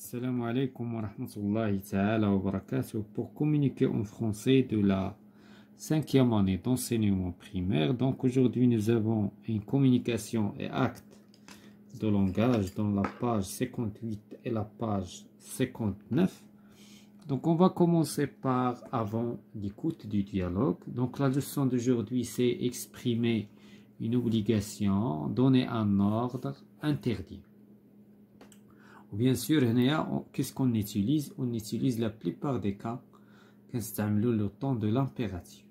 Assalamu alaikum wa rahmatullahi ta'ala wa barakatuh. Pour communiquer en français de la 5e année d'enseignement primaire, donc aujourd'hui nous avons une communication et acte de langage dans la page 58 et la page 59. Donc on va commencer par avant l'écoute du dialogue. Donc la leçon d'aujourd'hui c'est exprimer une obligation, donner un ordre, interdire. Bien sûr, qu'est-ce qu'on utilise? On utilise la plupart des cas le temps de l'impératif.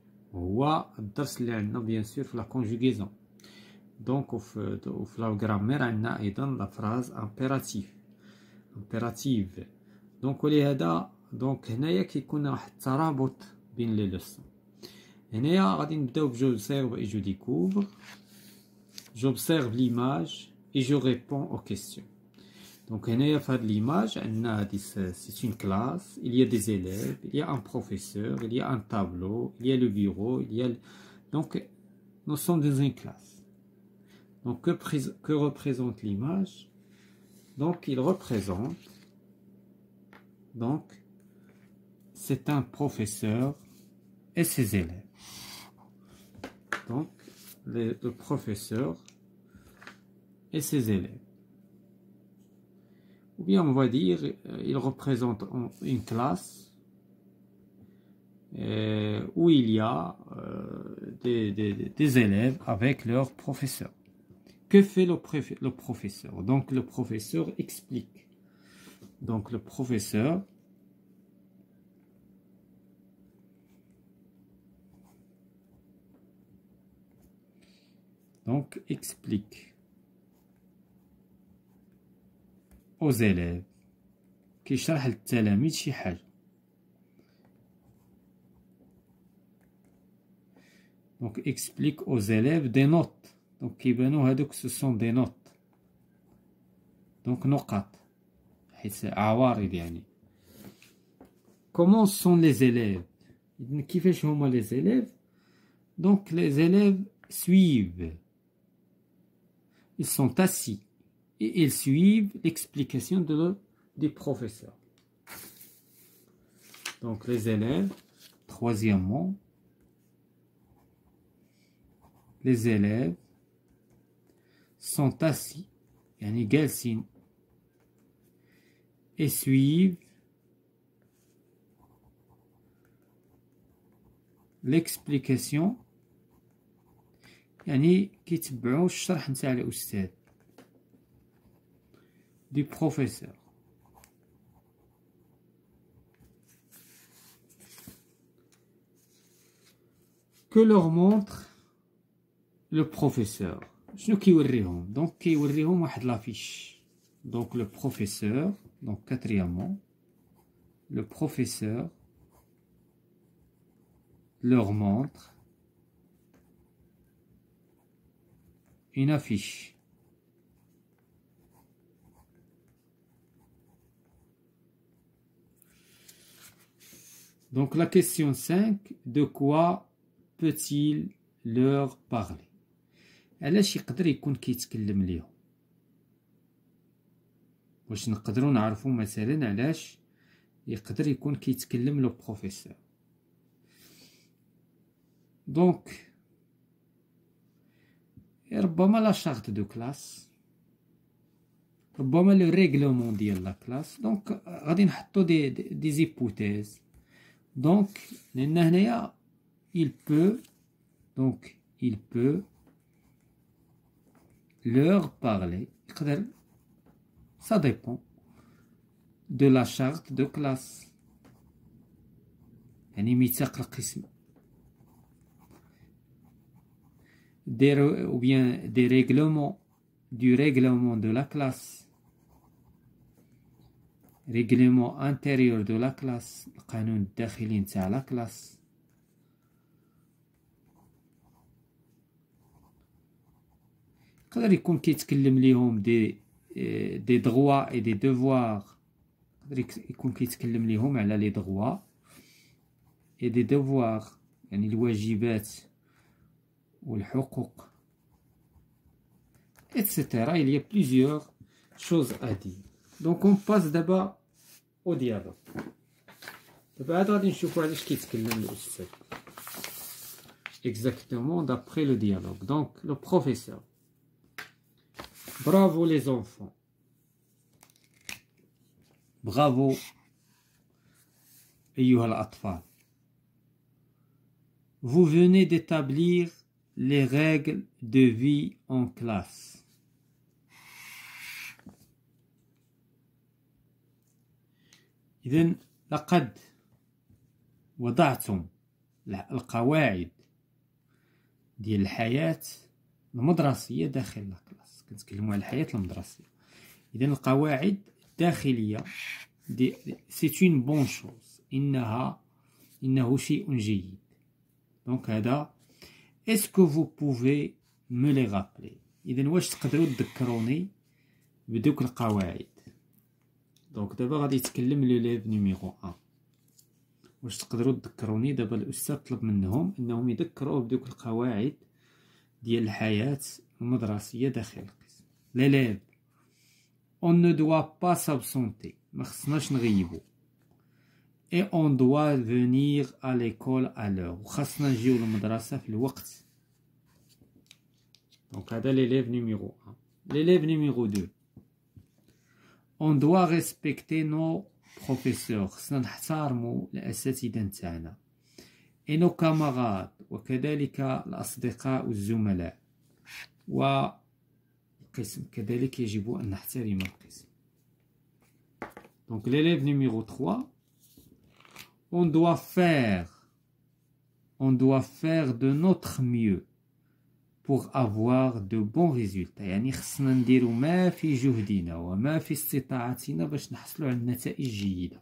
Bien sûr, la conjugaison. Donc, la grammaire, on a la phrase impérative. Donc, هنايا كيكون واحد الترابط بين لي لوسون. هنايا غادي نبداو بجوبسيرف et je découvre. J'observe l'image et je réponds aux questions. Donc, l'image, c'est une classe, il y a des élèves, il y a un professeur, il y a un tableau, il y a le bureau, donc, nous sommes dans une classe. Donc, que représente l'image? Donc, il représente, donc, c'est un professeur et ses élèves. Donc, le professeur et ses élèves. Ou bien on va dire, il représente une classe où il y a des élèves avec leur professeur. Que fait le professeur? Donc le professeur explique. Donc le professeur explique aux élèves كيشرح للتلاميذ شي حاجة. Donc explique aux élèves des notes. Donc كيبانو هادوك ce sont des notes. Donc نقاط حيت عوارض يعني. Comment sont les élèves? كيفاش هما les élèves? Donc les élèves suivent. Ils sont assis. Et ils suivent l'explication du professeur. Donc les élèves, troisièmement, les élèves sont assis, yani جالسين, et suivent l'explication, يعني كيتبعوا الشرح نتاع الأستاذ du professeur. Que leur montre le professeur? شنو كيوريهم؟ donc كيوريهم واحد لافيش. donc le professeur, donc quatrièmement, le professeur leur montre une affiche. Donc la question 5, de quoi peut-il leur parler? علاش يقدر يكون كيتكلم ليهم؟ واش نقدروا نعرفوا مثلا علاش يقدر يكون كيتكلم لو بروفيسور؟ دونك ربما لا شارت دو كلاس، ربما لو ريغلومون ديال لا كلاس. دونك غادي نحطوا دي زيبوتيز. Donc, il peut leur parler. Ça dépend de la charte de classe. يعني ميثاق القسم. Ou bien des règlements, du règlement de la classe. Règlement intérieur de la classe, القانون الداخلي نتاع لا كلاس. يقدر يكون كيتكلم ليهم دي droits et des devoirs. يقدر يكون كيتكلم ليهم على لي droits et des devoirs، يعني الواجبات والحقوق etc. Il y a plusieurs choses à dire. Donc on passe d'abord au dialogue. دابا عاد غادي نشوفوا علاش كيتكلم الأستاذ. Exactement d'après le dialogue. Donc, le professeur. Bravo les enfants. Bravo, أيها الأطفال. Vous venez d'établir les règles de vie en classe. إذن لقد وضعتم القواعد ديال الحياة المدرسية داخل الكلاس. كنتكلموا على الحياة المدرسية. إذن القواعد الداخلية c'est une bonne chose. إنه شيء جيد. Donc هذا est-ce que vous pouvez me les rappeler. إذن واش تقدروا تذكروني بدوك القواعد. دونك دابا غادي يتكلم ليليف نيميرو 1. واش تقدروا تذكروني. دابا الأستاذ طلب منهم أنهم يذكروه بدوك القواعد ديال الحياة المدرسية داخل القسم. ليليف on ne doit pas s'absenter. ما خصناش نغيبو. et on doit venir à l'école à l'heure. وخاصنا نجيو للمدرسة في الوقت. دونك هذا l'élève numéro 1. l'élève numéro 2. on doit respecter nos professeurs. خصنا نحترموا الأساتذة نتاعنا. et nos camarades. وكذلك الأصدقاء والزملاء. والقسم كذلك يجب أن نحترم القسم. Donc l'élève numéro 3. On doit faire de notre mieux pour avoir de bons résultats. يعني خصنا نديرو ما في جهدنا وما في استطاعتنا باش نحصلوا على نتائج جيدة.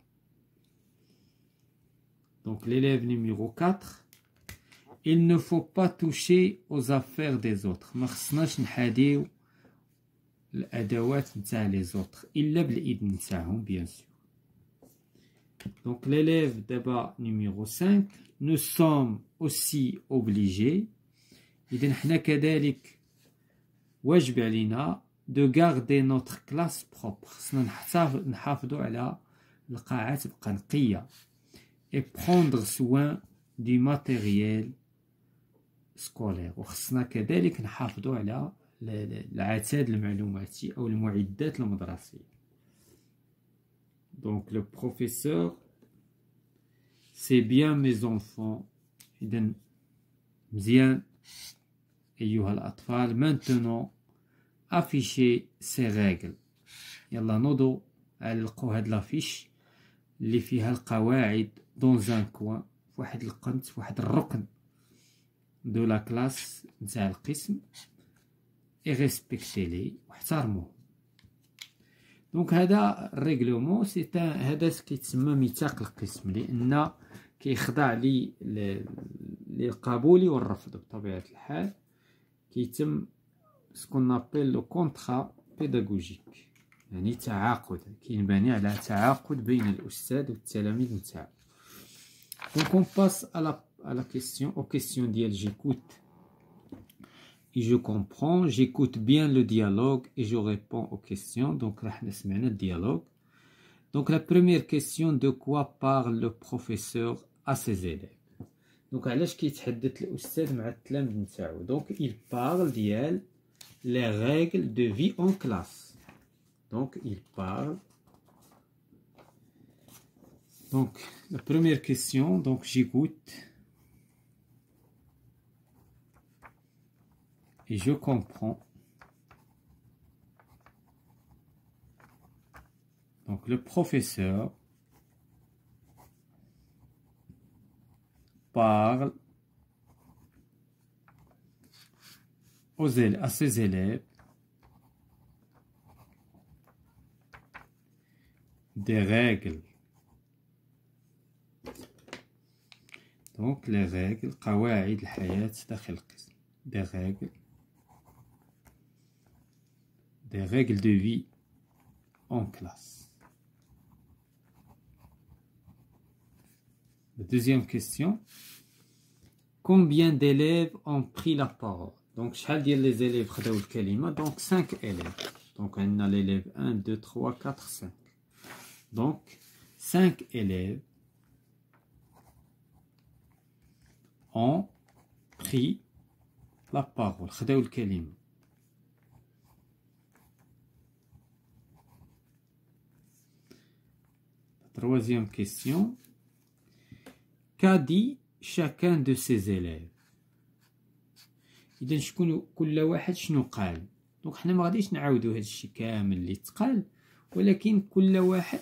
Donc l'élève numéro 4. Il ne faut pas toucher aux affaires des autres. ما خصناش نحاديو الأدوات نتاع les autres إلا بالإذن نتاعهم bien sûr. Donc l'élève d'abord numéro 5. Nous sommes aussi obligés. إذن حنا كذلك واجب علينا de garder notre classe propre. خصنا نحافظوا على القاعة تبقى نقية. Et prendre soin du matériel scolaire. وخصنا كذلك نحافظوا على العتاد المعلوماتي أو المعدات المدرسية. Donc le professeur, c'est bien mes enfants. إذن مزيان أيها الأطفال. Maintenant affichez ces règles. يلا نوضو علقوا هاد لافيش اللي فيها القواعد dans un coin في واحد القنت في واحد الركن دو لا كلاس نتاع القسم. et respectez-les واحترموه. دونك هذا الريغلومون سي هذا كيتسمى ميثاق القسم لان كيخضع للقبول والرفض بطبيعه الحال. كيتم سكون نابيل لو كونطرا بيداغوجيك يعني تعاقد كينبني على تعاقد بين الاستاذ والتلاميذ نتاعو. دونك اون باس à la question aux questions ديال j'écoute et je comprends, j'écoute bien le dialogue et je réponds aux questions. Donc là, on a le dialogue. Donc la première question, de quoi parle le professeur à ses élèves. Donc علاش كيتحدث الأستاذ مع التلاميذ نتاعو. Donc il parle ديال les règles de vie en classe. Donc il parle. Donc la première question, donc j'écoute. Et je comprends. Donc le professeur parle à ses élèves des règles. Donc les règles, قواعد الحياة داخل القسم. Des règles de vie en classe. La deuxième question. Combien d'élèves ont pris la parole? Donc, شحال ديال les élèves خداو الكلمة. Donc 5 élèves. Donc on a l'élève 1, 2, 3, 4, 5. Donc 5 élèves ont pris la parole. خداو الكلمة. Troisième question. Qu'a dit chacun de ces élèves? إذا شكون كل واحد شنو قال؟ دونك حنا ما غاديش نعاودو هاد الشيء كامل اللي تقال، ولكن كل واحد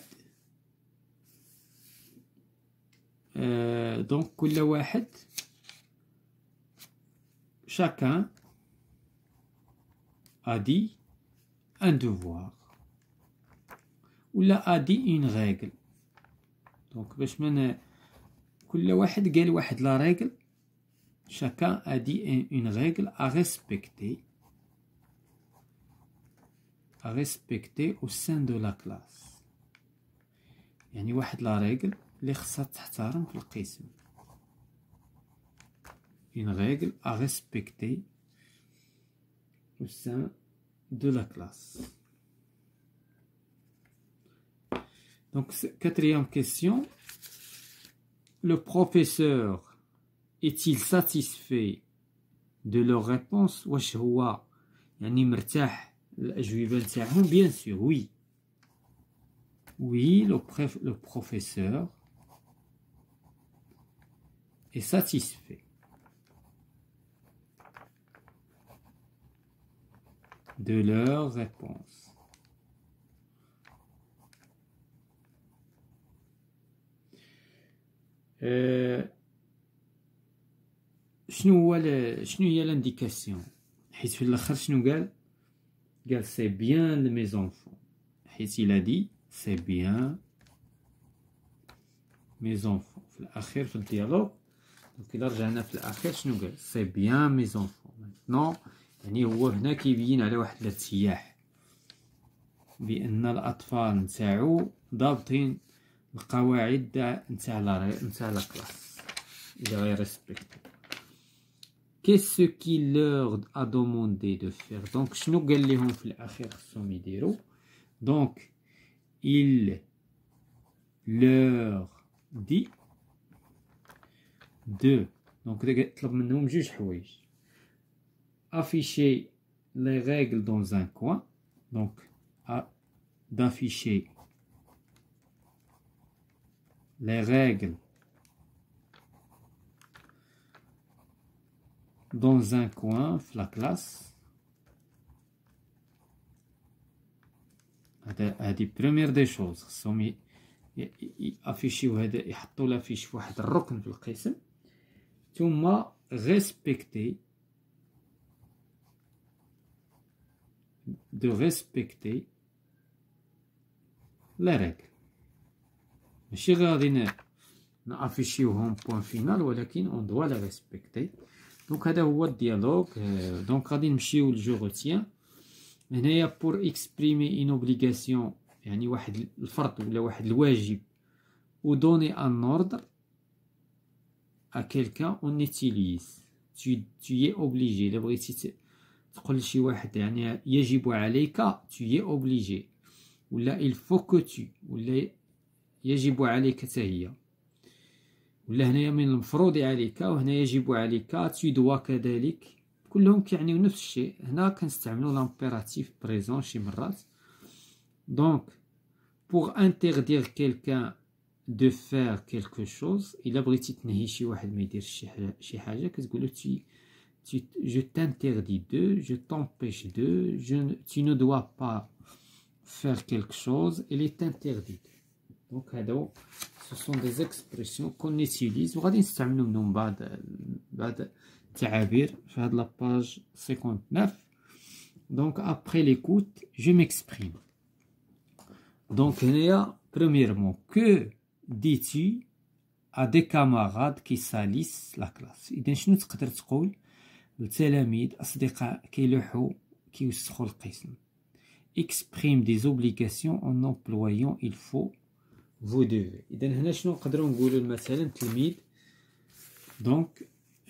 دونك كل واحد chacun a dit un devoir ولا a dit une règle. دونك باش من كل واحد قال واحد لا رègle. Chacun a dit une règle à respecter au sein de la classe. يعني واحد لا règle اللي خصها تحترم في القسم. Une règle à respecter au sein de la classe. Donc, quatrième question. Le professeur est-il satisfait de leur réponse? واش هو يعني مرتاح الأجوبة نتاعهم؟ Bien sûr, oui. Oui, le professeur est satisfait de leur réponse. شنو هي لانديكاسيون؟ حيت في الاخر شنو قال سي بيان لمي زونفون، حيت il a dit c'est bien mes enfants في الاخير في الديالوج. دونك الا رجعنا في الاخير شنو قال؟ سي بيان مي زونفون. ميتنون يعني هو هنا كيبين على واحد الارتياح بان الاطفال نتاعو ضابطين القواعد نتاع لا كلاس. il respecte. Qu'est-ce qu'il leur a demandé de faire? Donc شنو قال لهم في الاخير خصهم يديروا؟ donc il leur dit de donc طلب منهم جوج حوايج. afficher les règles dans un coin, donc d'afficher les règles dans un coin في la classe. هذه première des choses خصهم يافيشيو هذا، يحطوا لافيش في واحد الركن في القسم. ثم respecter les règles. ماشي غادي نافيشيوهم بوان فينال، ولكن on doit les respecter. دونك هذا هو الديالوج. دونك غادي نمشيو لجو روتيان. هنايا بور اكسبريمي اون اوبليغاسيون يعني واحد الفرض ولا واحد الواجب، و دوني ان اوردر ا كيلكان اون utilise. tu es obligé. الا بغيتي تقول لشي واحد يعني يجب عليك tu es obligé، ولا il faut que tu، ولا يجب عليك حتى هي، ولا هنايا من المفروض عليك، وهنا يجب عليك tu dois كذلك. كلهم كيعنيو نفس الشيء. هنا كنستعملو لامبيراتيف بريزون شي مرات. دونك pour interdire quelqu'un de faire quelque chose، الا بغيتي تنهي شي واحد ما يديرش شي حاجه كتقولو je t'interdis de، je t'empêche de، tu ne dois pas faire quelque chose، il est interdit. donc هادو ce sont des expressions qu'on utilise وغادي نستعملو منهم بعض التعابير في هاد لاباج 59. donc après l'écoute je m'exprime. donc هنايا premièrement que dis-tu à des camarades qui salissent la classe؟ إذا شنو تقدر تقول للتلاميذ أصدقاء كيلوحوا كيوسخوا القسم؟ exprime des obligations en employant il faut vous devez. إذا هنا شنو نقدروا نقولوا مثلا تلميذ دونك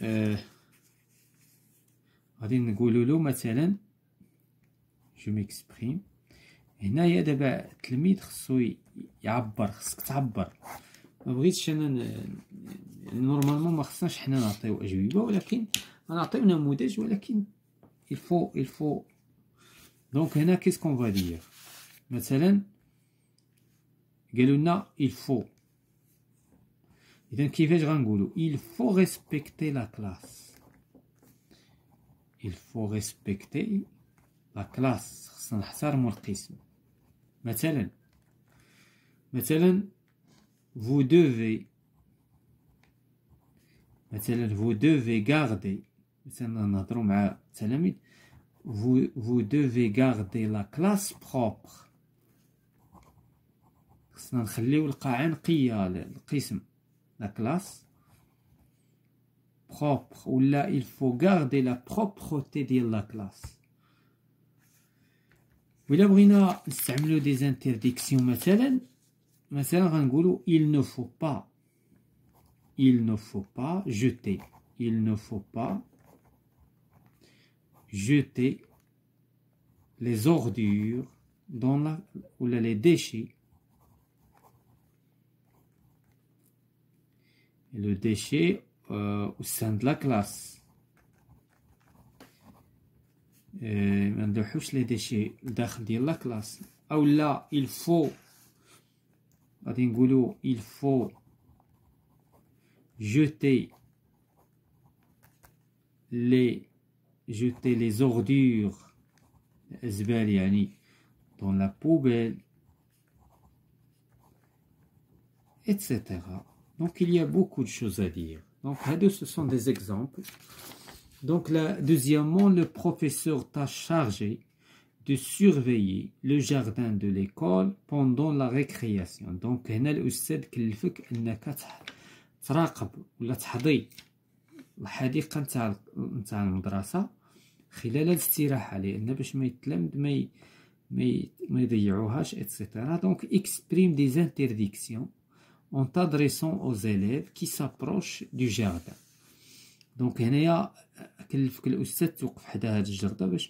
غادي نقولوا له مثلا je m'exprime. هنايا دابا التلميذ خصو يعبر، خصك تعبر. ما بغيتش انا نورمالمون ما خصناش حنا نعطيو اجوبه، ولكن غنعطيو نموذج، ولكن il faut دونك هنا كيس كون فا دير. مثلا قالوا لنا il faut، اذا كيفاش غنقولوا il faut respecter la classe. il faut respecter la classe، خصنا نحترموا القسم. مثلا vous devez، مثلا vous devez garder، مثلا نهضروا مع التلاميذ vous devez garder la classe propre. خصنا نخليو القاعة نقية القسم la classe propre، ولا il faut garder la propreté ديال la classe. وإلا بغينا نستعملو des interdictions مثلا غنقولو il ne faut pas jeter، il ne faut pas jeter les ordures dans la ou les déchets. Le déchet au sein de la classe. ما ندوحوش لي ديشي داخل ديال لا كلاس. او لا il faut غادي نقولو il faut jeter les ordures الزبال يعني dans la poubelle, etc. Donc il y a beaucoup de choses à dire. Donc ce sont des exemples. Donc deuxièmement, le professeur t'a chargé de surveiller le jardin de l'école pendant la récréation. Donc هنا الأستاذ كلفك أنك تراقب ولا تحضي الحديقة نتاع المدرسة خلال الاستراحة، لأن باش ما يتلمد ما يضيعوهاش etc. Donc exprime des interdictions en t'adressant aux élèves qui s'approchent du jardin. Donc هنايا كلفك الأستاذ توقف حدا هاد الجردة باش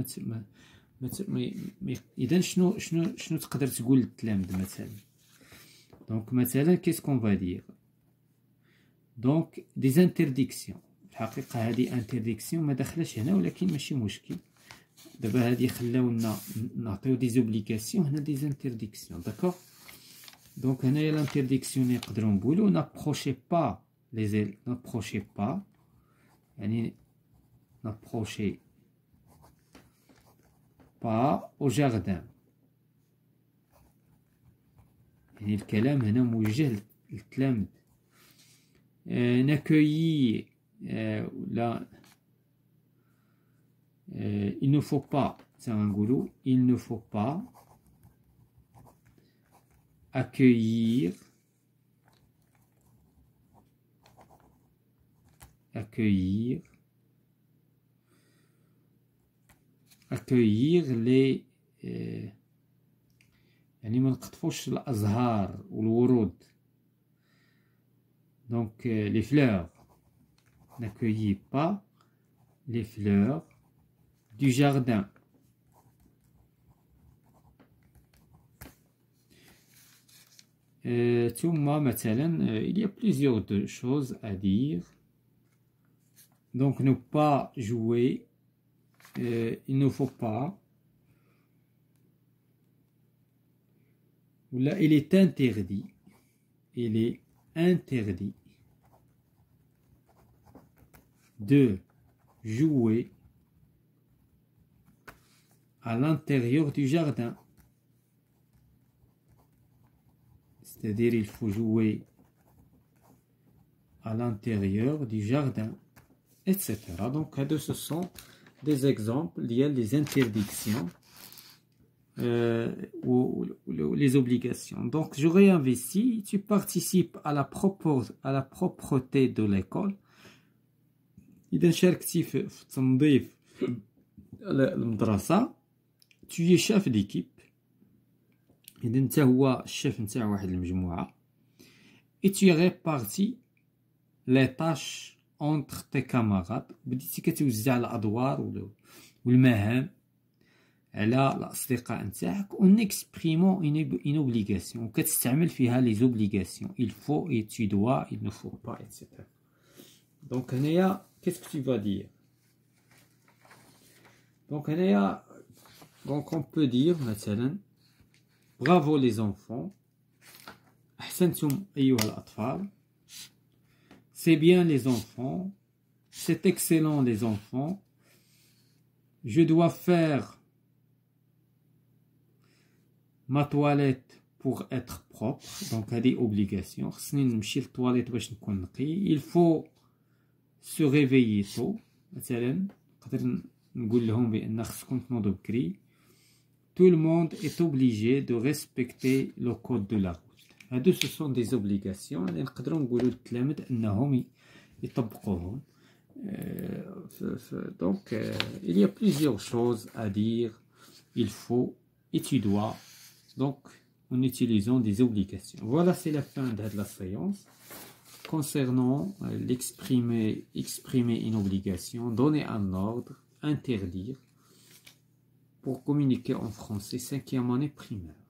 إذا شنو تقدر تقول للتلاميذ مثلا. دونك مثلا كيس كون فا دير دونك دي زانترديكسيون. الحقيقة هادي انترديكسيون ما داخلاش هنا، ولكن ماشي مشكل. دابا هادي خلاونا نعطيو دي زوبليغاسيون، هنا دي زانترديكسيون. داكوغ. دونك هنايا لانترديكسيون نقدرو نقولو نابروشي با لي نابروشي با، يعني n'approchez pas au jardin. يعني الكلام هنا موجه للتلاميذ. نaccueillir لا il ne faut pas، غنقولو il ne faut pas accueillir les يعني ما نقطفوش الأزهار والورود. Donc les fleurs. N'accueillez pas les fleurs du jardin. ثم مثلا il y a plusieurs choses à dire. Donc ne pas jouer. Il ne faut pas. Ou là, il est interdit. Il est interdit de jouer à l'intérieur du jardin. C'est-à-dire, il faut jouer à l'intérieur du jardin, etc. Donc, ce sont des exemples liés des interdictions ou les obligations. Donc, je réinvestis. Tu participes à la propreté de l'école. إذا شاركتي في تنظيف المدرسة tu es chef d'équipe. إذا أنت هو الشيف نتاع واحد المجموعة. et tu répartis les tâches entre tes camarades. بديتي كتوزع الأدوار والمهام على الأصدقاء نتاعك en exprimant une obligation وكتستعمل فيها les obligations il faut et tu dois il ne faut pas etc. Donc هنايا qu'est-ce que tu vas dire? Donc هنايا donc on peut dire مثلا bravo les enfants أحسنتم أيها الأطفال c'est bien les enfants c'est excellent les enfants je dois faire ma toilette pour être propre donc هذه obligation خصني نمشي للطواليت باش نكون نقي il faut se réveiller tôt مثلا نقدر نقول لهم بأن خصكم تنوضوا بكري tout le monde est obligé de respecter le code de la route هادو ce sont des obligations اللي نقدروا نقولوا للتلاميذ أنهم يطبقوهم donc il y a plusieurs choses à dire il faut et tu dois donc en utilisant des obligations. Voilà, c'est la fin de la séance concernant exprimer une obligation, donner un ordre, interdire pour communiquer en français 5e année primaire.